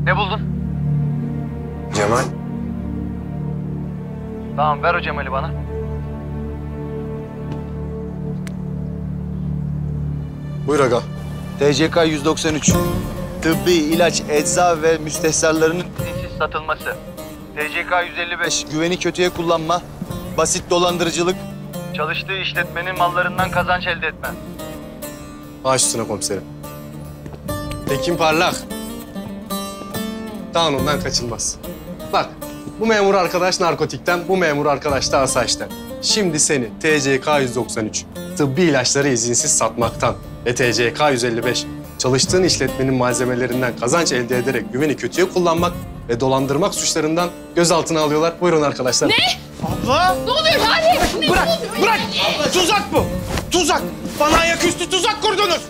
Ne buldun? Cemal. Tamam, ver o Cemal'i bana. Buyur aga. TCK 193. Tıbbi, ilaç, ecza ve müstehsallarının izinsiz satılması. TCK 155. Güveni kötüye kullanma. Basit dolandırıcılık. Çalıştığı işletmenin mallarından kazanç elde etme. Baş üstüne komiserim. Tekin Parlak. Kanundan kaçılmaz. Bak, bu memur arkadaş narkotikten, bu memur arkadaş da asayişten. Şimdi seni TCK 193, tıbbi ilaçları izinsiz satmaktan ve TCK 155, çalıştığın işletmenin malzemelerinden kazanç elde ederek güveni kötüye kullanmak ve dolandırmak suçlarından gözaltına alıyorlar. Buyurun arkadaşlar. Ne? Abla! Ne oluyor Lale? Bırak! Bırak! Tuzak bu! Tuzak! Bana ayaküstü tuzak kurdunuz!